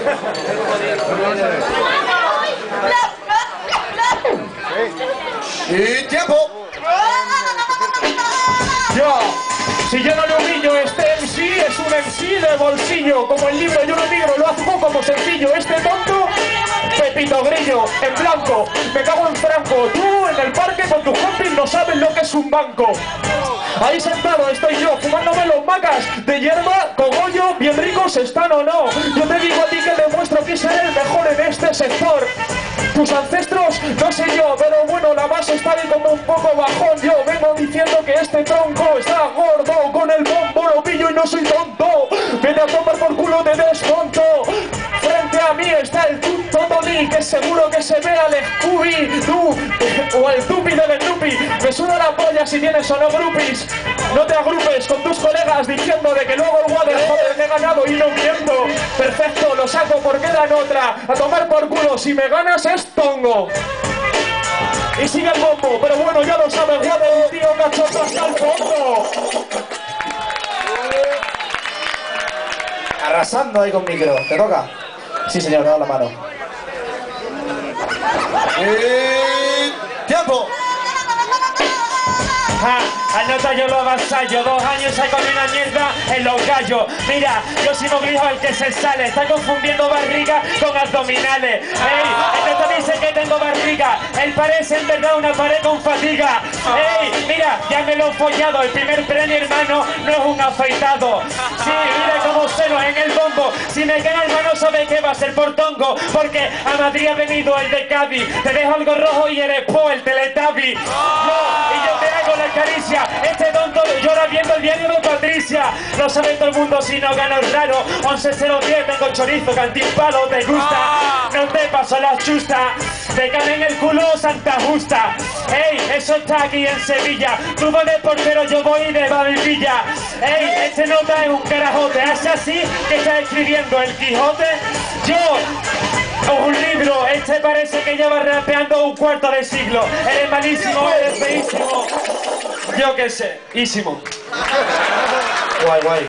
Y tiempo. Yo, si yo no le humillo, este MC es un MC de bolsillo, como el libro Yo no migro, lo hago como sencillo. Este tonto, Pepito Grillo, en blanco, me cago en Franco. Tú en el parque con tus compis no sabes lo que es un banco. Ahí sentado estoy yo, fumándome los macas de hierba, cogollo, bien ricos están o no. Yo te digo a ti que demuestro que seré el mejor en este sector. Tus ancestros, no sé yo, pero bueno, la base está ahí como un poco bajón. Yo vengo diciendo que este tronco está gordo, con el bombo lo pillo y no soy tonto. Vete a tomar por culo, te desmonto. Frente a mí está el puto Tony, que seguro que se ve al Scooby, tú, o el Tupi del Snoopy. Me suda la polla si tienes o no groupies. No te agrupes con tus colegas diciendo de que luego el Water, joder, he ganado y no miento. Perfecto, lo saco porque dan otra. A tomar por culo, si me ganas es tongo. Y sigue el bombo, pero bueno, ya lo sabes, Water, tío, cachoto hasta el fondo. Arrasando ahí con micro. ¿Te toca? Sí, señor, me da la mano. Y tiempo. Anota, yo lo avasallo, 2 años ahí con una mierda en los gallos. Mira, yo si no grijo el que se sale, está confundiendo barriga con abdominales. Ey, el otro dice que tengo barriga, él parece en verdad una pared con fatiga. Ey, mira, ya me lo he follado, el primer premio, hermano, no es un afeitado. Sí, mira cómo sueno en el bombo, si me queda hermano sabe que va a ser por tongo, porque a Madrid ha venido el de Cádiz, te dejo algo rojo y eres po, el Teletubby. No, y yo te hago la caricia, este tonto llora viendo el diario de Patricia. Lo sabe todo el mundo si no gano es raro. 11-0-10, tengo chorizo, cantín palo, te gusta. No te paso la chusta, te cae en el culo Santa Justa. Ey, eso está aquí en Sevilla. Tú vas de portero, yo voy de Babivilla. Ey, este nota es un carajote, hace así que está escribiendo el Quijote. Yo o un libro, este parece que lleva rapeando un cuarto de siglo. Eres malísimo, eres feísimo. Yo qué sé, ísimo. Guay, guay.